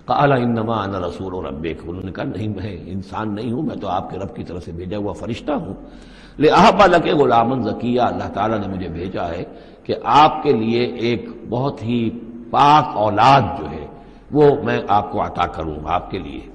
क़ाला इन्नमा अना रसूल रब्बिक, उन्होंने कहा नहीं मैं इंसान नहीं हूं, मैं तो आपके रब की तरफ से भेजा हुआ फरिश्ता हूं। ले अहब लक गुलामन ज़किया, अल्लाह ताला ने मुझे भेजा है कि आपके लिए एक बहुत ही पाक औलाद जो है वो मैं आपको अता करूं आपके लिए।